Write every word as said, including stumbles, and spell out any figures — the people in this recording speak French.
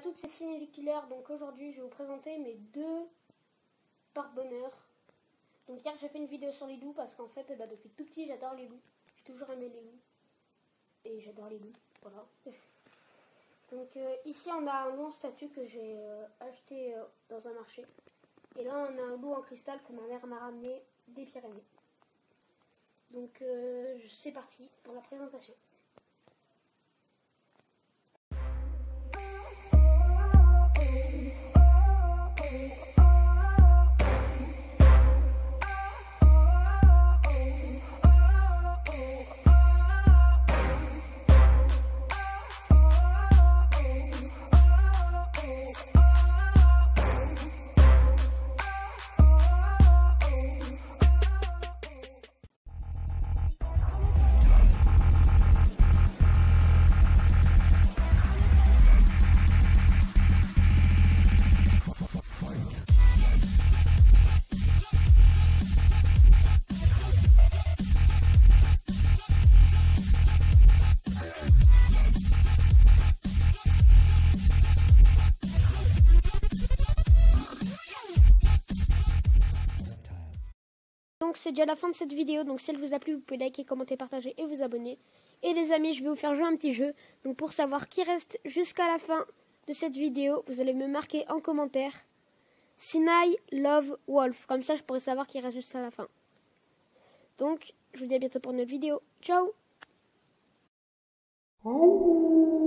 toutes ces ciné-killers, donc aujourd'hui je vais vous présenter mes deux porte-bonheur. Donc hier j'ai fait une vidéo sur les loups parce qu'en fait bah, depuis tout petit j'adore les loups. J'ai toujours aimé les loups. Et j'adore les loups, voilà. Donc euh, ici on a un loup en statue que j'ai euh, acheté euh, dans un marché. Et là on a un loup en cristal que ma mère m'a ramené des Pyrénées. Donc euh, c'est parti pour la présentation. Donc c'est déjà la fin de cette vidéo, donc si elle vous a plu, vous pouvez liker, commenter, partager et vous abonner. Et les amis, je vais vous faire jouer un petit jeu. Donc pour savoir qui reste jusqu'à la fin de cette vidéo, vous allez me marquer en commentaire Sinai Love Wolf. Comme ça, je pourrai savoir qui reste jusqu'à la fin. Donc, je vous dis à bientôt pour une autre vidéo. Ciao!